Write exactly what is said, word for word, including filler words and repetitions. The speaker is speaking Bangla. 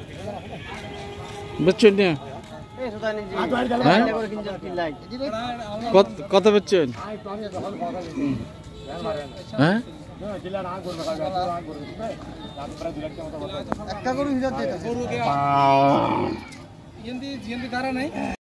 বেচছেন না? হ্যাঁ? কত কত বেচছেন? হ্যাঁ একটা গরু হিসাব দিতে